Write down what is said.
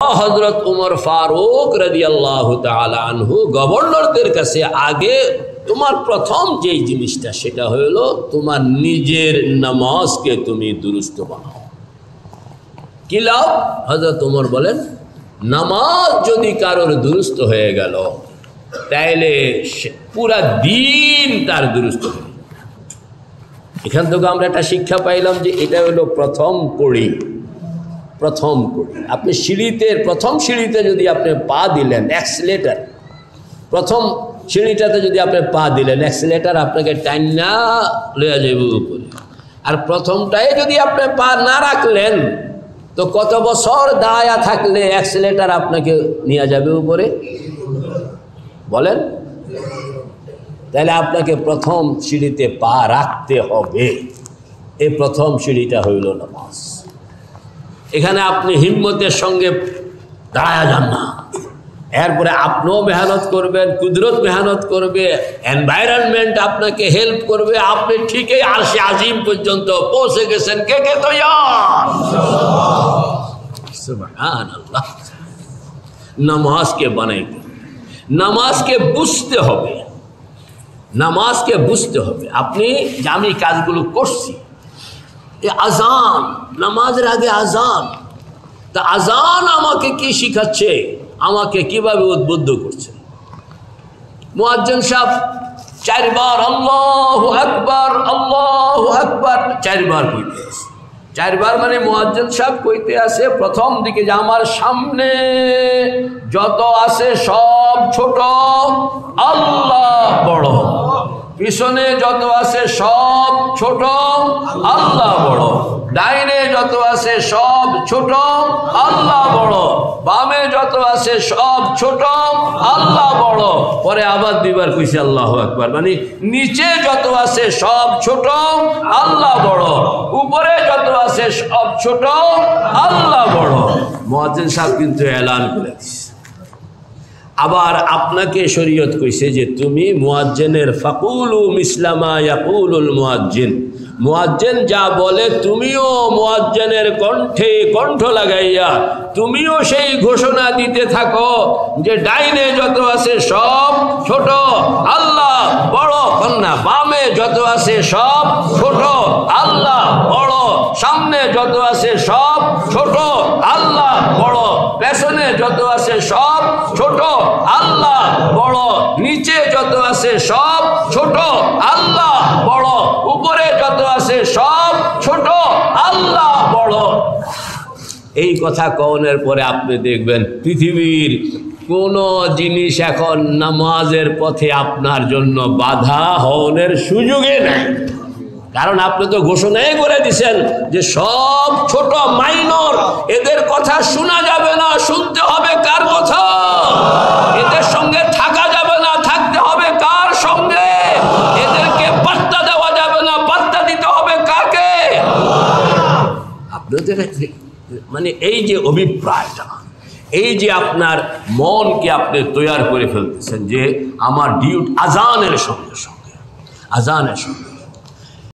হযরত উমর ফারুক রাদিয়াল্লাহু তাআলা আনহু গভর্নরদের কাছে আগে তোমার প্রথম যেই জিনিসটা সেটা হলো তোমার নিজের নামাজকে তুমি দুরুস্ত বানাও। কি লাভ? হযরত উমর বলেন, নামাজ যদি কারোর দুরুস্ত হয়ে গেল তাইলে পুরা দিন তার দুরুস্ত হয়ে গেল। এখান থেকে আমরা একটা শিক্ষা পাইলাম যে এটা হলো প্রথম কড়ি। প্রথম কড়ি, আপনি সিঁড়িতে প্রথম সিঁড়িতে যদি আপনি পা দিলেন, অ্যাক্সিলেটার প্রথম সিঁড়িটাতে যদি আপনি পা দিলেন, অ্যাক্সিলেটার আপনাকে টাইনা লইয়া যাবে উপরে। আর প্রথমটায় যদি আপনি পা না রাখলেন তো কত বছর দাঁড়ায়া থাকলে অ্যাক্সিলেটার আপনাকে নিয়ে যাবে উপরে বলেন? তাহলে আপনাকে প্রথম সিঁড়িতে পা রাখতে হবে। এই প্রথম সিঁড়িটা হইল নামাজ। এখানে আপনি হিম্মতের সঙ্গে দাঁড়ায়া যান না, এরপরে আপনিও মেহনত করবেন, কুদরত মেহনত করবে, এনভায়রনমেন্ট আপনাকে হেল্প করবে, আপনি ঠিকই আরশে আজিম পর্যন্ত পৌঁছে গেছেন। কে কে তৈয়ার? সুবহানাল্লাহ। নামাজকে বানাইতে, নামাজকে বুঝতে হবে, নামাজকে বুঝতে হবে। আপনি যে আমি কাজগুলো করছি, এ আজান, নামাজের আগে আজান, তা আজান আমাকে কি শিখাচ্ছে, আমাকে কিভাবে উদ্বুদ্ধ করছে? মুয়াজ্জিন সাহেব চারবার আল্লাহু আকবার, আল্লাহু আকবার চারবার কইতে আছে। চারবার মানে মুয়াজ্জিন সাহেব কইতে আছে প্রথম দিকে যে আমার সামনে যত আছে সব ছোট, আল্লাহ বড়, পিছনে যত আছে সব ছোট, আল্লাহ বড়, ডাইনে যত আছে সব ছোট, আল্লাহ বড়, বামে যত আছে সব ছোট, আল্লাহ বড়। পরে আবার দুইবার কইছে আল্লাহু আকবার, মানে নিচে যত আছে সব ছোট, আল্লাহ বড়, উপরে যত আছে সব ছোট, আল্লাহ বড়। মুয়াজ্জিন সাহেব কিন্তু এলান করে দিছে। আবার আপনাকে শরীয়ত কইছে যে তুমি মুয়াজ্জিনের ফাকুলু মিসলামা ইয়াকুলুল মুয়াজ্জিন, মুয়াজ্জিন যা বলে তুমিও মুয়াজ্জিনের কণ্ঠে কণ্ঠ লাগাইয়া তুমিও সেই ঘোষণা দিতে থাকো যে ডাইনে যত আছে সব ছোট, আল্লাহ বড়, কন্যা বামে যত আছে সব ছোট, আল্লাহ বড়, সামনে যত আছে সব ছোট, আল্লাহ বড়, পেছনে যত আছে সব ছোট, আল্লাহ বড়, নিচে যত আছে সব ছোট, আল্লাহ বড়, উপরে যত আছে সব ছোট, আল্লাহ বড়। এই কথা কওনের পরে আপনি দেখবেন পৃথিবীর কোন জিনিস এখন নামাজের পথে আপনার জন্য বাধা হওয়ার সুযোগই নাই। কারণ আপনি তো ঘোষণাই করে দিয়েছেন যে সব ছোট, মাইনর, এদের কথা শোনা যাবে না, শুনতে হবে কার কথা? এদের সঙ্গে থাকা যাবে না, থাকতে হবে কার সঙ্গে? এদেরকে পাত্তা দেওয়া যাবে না, পাত্তা দিতে হবে কাকে? আপনাদের মানে এই যে অভিপ্রায়টা, এই যে আপনার মনকে আপনি তৈরি করে ফেলতেছেন যে আমার ডিউটি আজানের সঙ্গে সঙ্গে, আজানের সঙ্গে